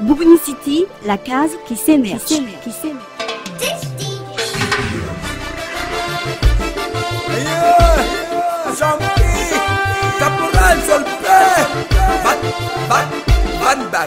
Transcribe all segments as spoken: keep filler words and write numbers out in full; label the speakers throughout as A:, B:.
A: Bougouni City, la case qui s'émerge. Qui s'émerge.
B: Caporal Solpe, Van Van Van Back.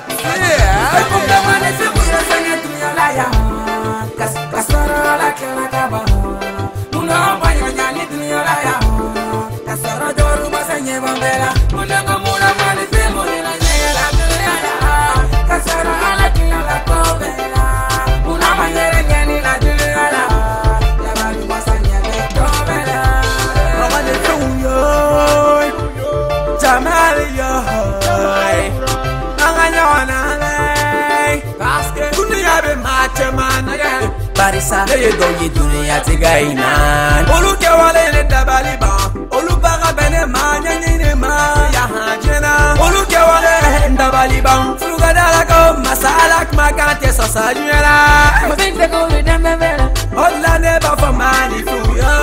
C: Barisa ne ye dogi dunia tigaina olu ke wale ne dabali ban olu baga bene ma nyanyine ma ya hajena olu ke wale dabali ban fuga dala ko masala kuma kante so sajera mo binte ko le dembe vela olla ne ba fa mani fu yo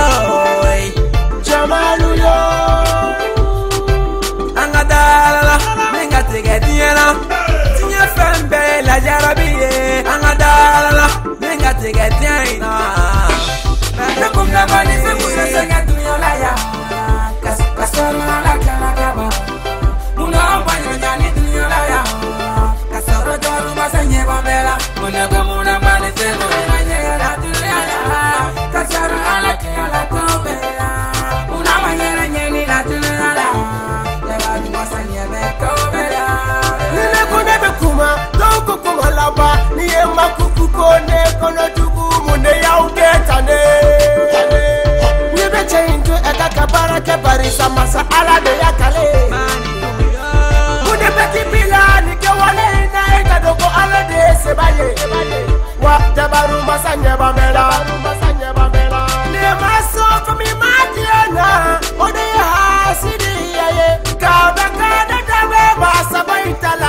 C: jamalu yo angadala menga tigediena tinya fembe la jarabiye angadala Tiga tiaina, na kumna bani se musa sanga dunia laya, kas kasora la kana kaba, muna bani nyani dunia laya, kasora joru masanye bambela, muna kumna bani se musa nyera dunia laya, kasora la kana kobela, muna bani nyani la dunia laya, leva du masanye be kobela.
D: Nile kone be kuma, doko kuma laba, niye makuku kone kono. Barisa masa ala de yakale Mude peti pila ni ke wale na eka doko ala de sebaye Wa dabaru masa nyeba mela Ni maso kumi matiana Ode hasidi yaye Kauda kada dabe basa baitala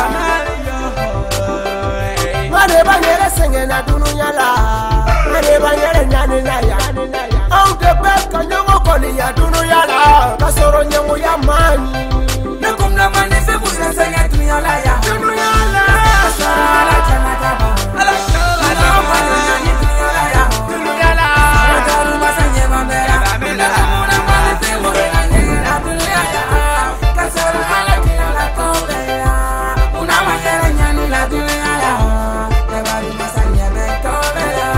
D: Mare banyere senge na dununya la Mare banyere nyane na ya Au de beka nyongo koli ya dunu yala Kasoro nyango ya mani
C: Nakumna mani se musa sanga dunia la ya Dunu yala Kasara la jana jaba Ala shala la mani dunia la ya Dunu yala Rajaru masanye bambera Nakumna mani se musa nyera dunia ya Kasara la jana la kobela Una manyere nyani la dunia ya Nabaru masanye be kobela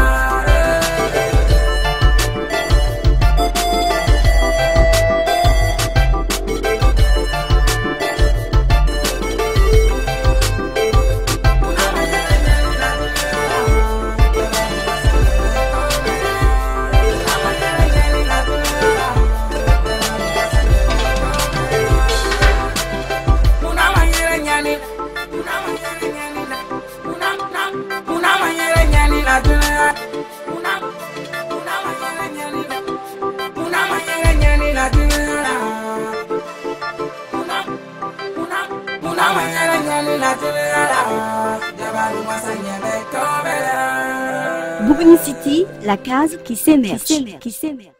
A: Bougouni City, la case qui s'émerge. Qui s'émerge.